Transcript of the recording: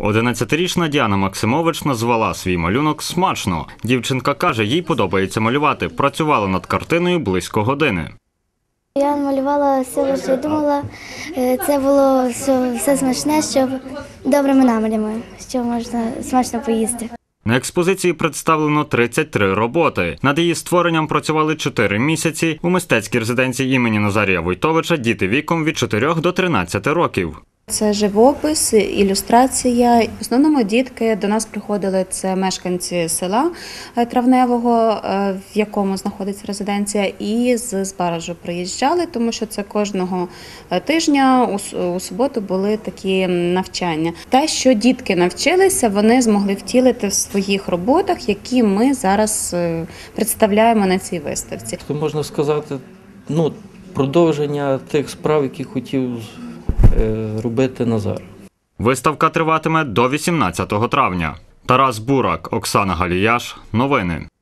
11-річна Діана Максимович назвала свій малюнок «Смачно». Дівчинка каже, їй подобається малювати. Працювала над картиною близько години. Я малювала все, що думала. Це було все смачне, щоб добрими намірами, що можна смачно поїсти. На експозиції представлено 33 роботи. Над її створенням працювали 4 місяці. У мистецькій резиденції імені Назарія Войтовича діти віком від 4 до 13 років. Це живопис, ілюстрація. В основному дітки до нас приходили, це мешканці села Травневого, в якому знаходиться резиденція, і з Збаражу приїжджали, тому що це кожного тижня у суботу були такі навчання. Те, що дітки навчилися, вони змогли втілити в своїх роботах, які ми зараз представляємо на цій виставці. Можна сказати, продовження тих справ, які хотів робити Назар. Виставка триватиме до 18 травня. Тарас Бурак, Оксана Галіяш. Новини.